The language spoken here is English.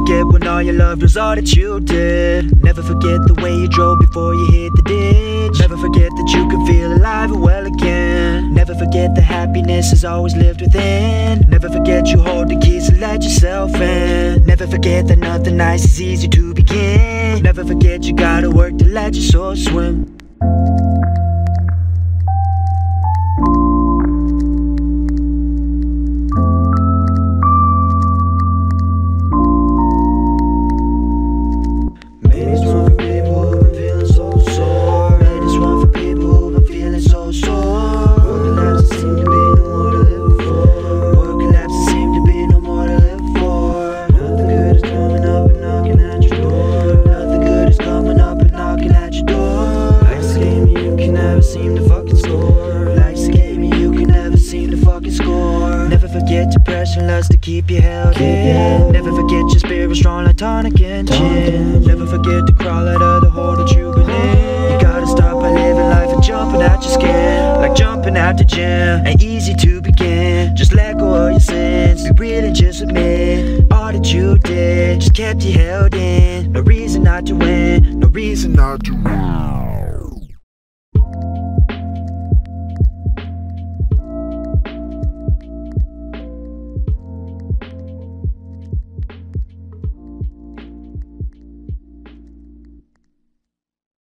forget when all you loved was all that you did. Never forget the way you drove before you hit the ditch. Never forget that you could feel alive and well again. Never forget the happiness is always lived within. Never forget you hold the keys to let yourself in. Never forget that nothing nice is easy to begin. Never forget you gotta work to let your soul swim. Never forget depression loves to keep you held in. Never forget your spirit strong like tonic and gin. Never forget to crawl out of the hole that you've been in. You gotta start by living life and jumping out your skin. Like jumping out the gym, ain't easy to begin. Just let go of your sins, be real and just admit all that you did just kept you held in. No reason not to win, no reason not to win.